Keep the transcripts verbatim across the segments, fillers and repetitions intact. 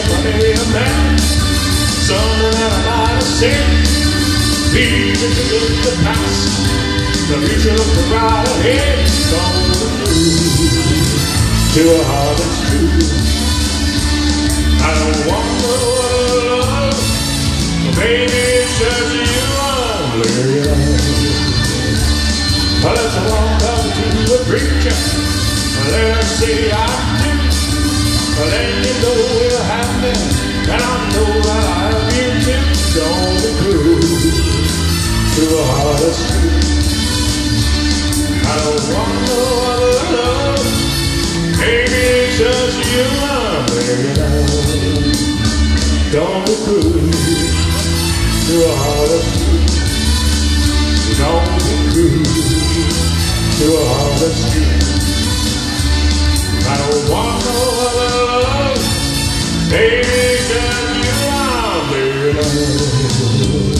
money a man, something that I might have said. Please look the past, the future looks bright ahead. Going through to a heart that's true. I don't want no other love, but baby, it's just you I'm living on. Well, let's walk up to a preacher, let us say I do. Well, then you know we're happy, and I know that I love you too. Don't be cruel to a heart that's true. I don't want no other love, baby, it's just you I'm begging on. Don't be cruel to a heart that's true. Don't be cruel to a heart that's true. I don't want no other love, baby, it's just you I'm begging on.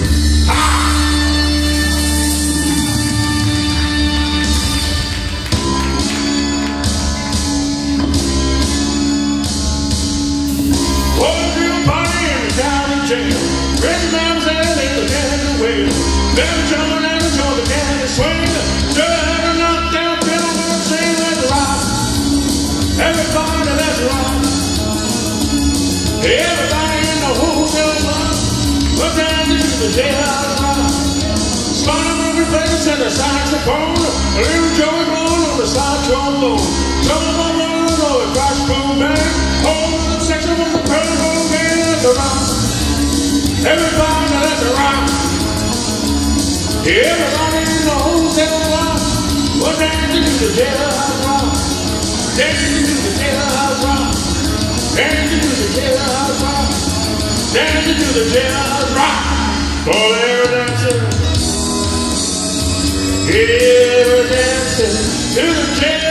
Red man's head in the candy wheel. Never jumping and until the candy swing. Never knocked down, gentlemen, sing let's rock. Everybody, let's rock. Everybody in the wholesale block, put down into the jailhouse rock. Smile on your face and the saxophone. A little Joey blowing on the side trombone. Some of them rolling on the crossbow band. Oh, the section with the purple gang at the rock. Everybody let's rock. Everybody in the wholesale block, we're dancing to the jailhouse rock. Dancing to the jailhouse rock. Dancing to the jailhouse rock. Dancing to the jailhouse rock. Oh, they're dancing. Yeah, we're dancing to the jailhouse rock.